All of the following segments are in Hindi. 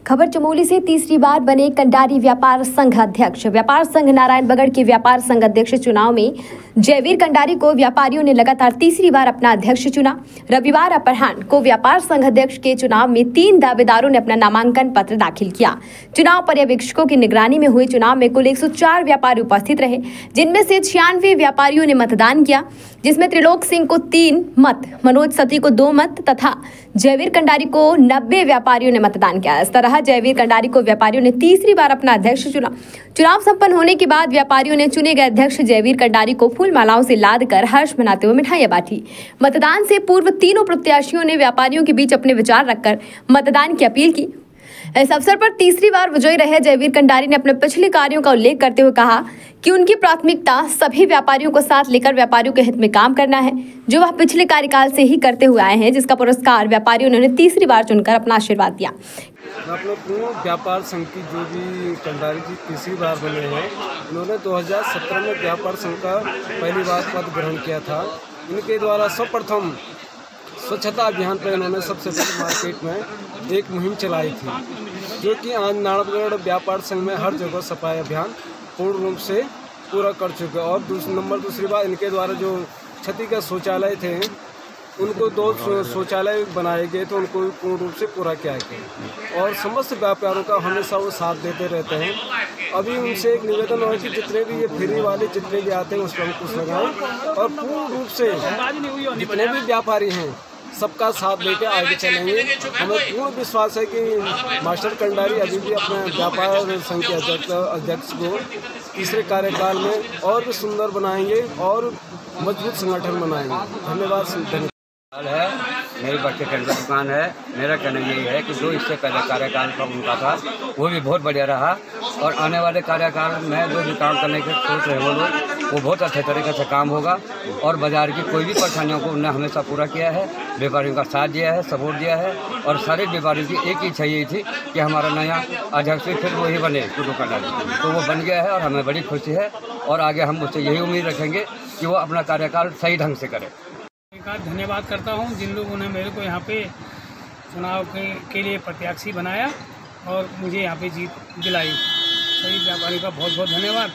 खबर चमोली से तीसरी बार बने कंडारी व्यापार संघ अध्यक्ष। व्यापार संघ नारायणबगड़ के व्यापार संघ अध्यक्ष चुनाव में जयवीर कंडारी को व्यापारियों ने लगातार तीसरी बार अपना अध्यक्ष चुना। रविवार अपराह्न को व्यापार संघ अध्यक्ष के चुनाव में 3 दावेदारों ने अपना नामांकन पत्र दाखिल किया। चुनाव पर्यवेक्षकों की निगरानी में हुए चुनाव में कुल 104 व्यापारी उपस्थित रहे, जिनमें से 96 व्यापारियों ने मतदान किया, जिसमें त्रिलोक सिंह को 3 मत, मनोज सती को 2 मत तथा जयवीर कंडारी को 90 व्यापारियों ने मतदान किया। इस तरह जयवीर कंडारी को व्यापारियों ने तीसरी बार अपना अध्यक्ष चुना। चुनाव संपन्न होने के बाद व्यापारियों ने चुने गए अध्यक्ष जयवीर कंडारी को फूल मालाओं से लाद कर हर्ष मनाते हुए मिठाइयां बांटी। मतदान से पूर्व तीनों प्रत्याशियों ने व्यापारियों के बीच अपने विचार रखकर मतदान की अपील की। इस अवसर पर तीसरी बार विजयी रहे जयवीर कंडारी ने अपने पिछले कार्यों का उल्लेख करते हुए कहा कि उनकी प्राथमिकता सभी व्यापारियों को साथ लेकर व्यापारियों के हित में काम करना है, जो वह पिछले कार्यकाल से ही करते हुए आए हैं, जिसका पुरस्कार व्यापारियों ने उन्हें तीसरी बार चुनकर अपना आशीर्वाद दिया। अपने पूर्ण व्यापार संघ की जो भी कंडारी जी तीसरी बार बने हैं, उन्होंने 2017 में व्यापार संघ का पहली बार पद ग्रहण किया था। इनके द्वारा सर्वप्रथम स्वच्छता अभियान पर इन्होंने सबसे पहले मार्केट में एक मुहिम चलाई थी, जो कि आज नारायणबगड़ व्यापार संघ में हर जगह सफाई अभियान पूर्ण रूप से पूरा कर चुके। और दूसरी बार इनके द्वारा जो क्षति का शौचालय थे, उनको 2 शौचालय बनाए गए थे, उनको पूर्ण रूप से पूरा किया गया। और समस्त व्यापारियों का हमेशा वो साथ देते रहते हैं। अभी उनसे एक निवेदन है कि जितने भी ये फ्री वाले जितने भी आते हैं उस पर अंकुश लगाएं और पूर्ण रूप से जितने भी व्यापारी हैं सबका साथ देकर आगे चलेंगे। हमें पूर्ण विश्वास है कि मास्टर कंडारी अभी भी अपने व्यापार संघ के अध्यक्ष को तीसरे कार्यकाल में और भी सुंदर बनाएंगे और मजबूत संगठन बनाएंगे। धन्यवाद। है मेरी बच्चे की दुकान है। मेरा कहना यही है कि जो इससे पहले कार्यकाल का उनका था वो भी बहुत बढ़िया रहा, और आने वाले कार्यकाल में जो भी काम करने की सोच रहे वो लोग वो बहुत अच्छे तरीके से काम होगा। और बाज़ार की कोई भी परेशानियों को उन्होंने हमेशा पूरा किया है, व्यापारियों का साथ दिया है, सपोर्ट दिया है। और सारे व्यापारियों की एक ही इच्छा यही थी कि हमारा नया अध्यक्ष फिर वही बने कंडारी, तो वो बन गया है और हमें बड़ी खुशी है। और आगे हम उससे यही उम्मीद रखेंगे कि वो अपना कार्यकाल सही ढंग से करे। धन्यवाद करता हूं जिन लोगों ने मेरे को यहाँ पे चुनाव के लिए प्रत्याशी बनाया और मुझे यहाँ पे जीत दिलाई। सभी व्यापारियों का बहुत बहुत धन्यवाद।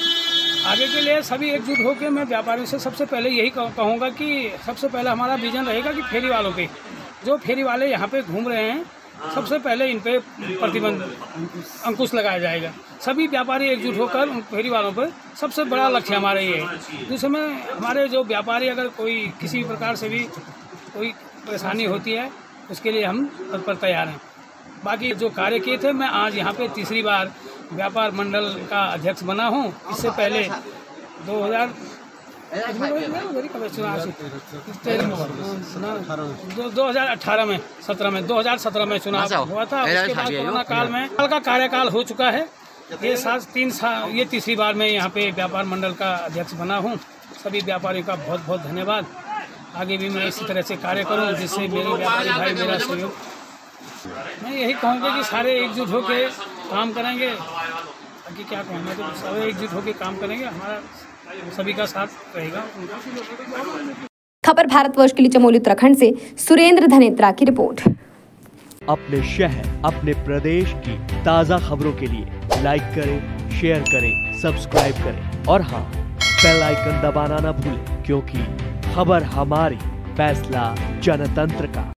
आगे के लिए सभी एकजुट होकर मैं व्यापारियों से सबसे पहले यही कहूँगा कि सबसे पहले हमारा विजन रहेगा कि फेरी वालों पे, जो फेरी वाले यहाँ पे घूम रहे हैं, सबसे पहले इन पे प्रतिबंध अंकुश लगाया जाएगा। सभी व्यापारी एकजुट होकर उन फेरी वालों पर, सबसे बड़ा लक्ष्य हमारा ये है। दूसरे में हमारे जो व्यापारी अगर कोई किसी भी प्रकार से भी कोई परेशानी होती है, उसके लिए हम तत्पर तैयार हैं। बाकी जो कार्य किए थे, मैं आज यहाँ पे तीसरी बार व्यापार मंडल का अध्यक्ष बना हूँ। इससे पहले 2017 में चुनाव हुआ था। उसके बाद कोरोना काल में का कार्यकाल हो चुका है। ये 3 साल ये तीसरी बार मैं यहाँ पे व्यापार मंडल का अध्यक्ष बना हूँ। सभी व्यापारियों का बहुत बहुत धन्यवाद। आगे भी मैं इसी तरह से कार्य करूँ जिससे मेरे व्यापारी भाई मेरा सहयोग। मैं यही कहूँगा कि सारे एकजुट होकर काम करेंगे। बाकी क्या कहूँगा, तो सारे एकजुट होकर काम करेंगे, हमारा सभी का साथ रहेगा। खबर भारतवर्ष के लिए चमोली उत्तराखंड से सुरेंद्र धनेत्रा की रिपोर्ट। अपने शहर, अपने प्रदेश की ताज़ा खबरों के लिए लाइक करें, शेयर करें, सब्सक्राइब करें और हाँ, बेल आइकन दबाना ना भूलें, क्योंकि खबर हमारी, फैसला जनतंत्र का।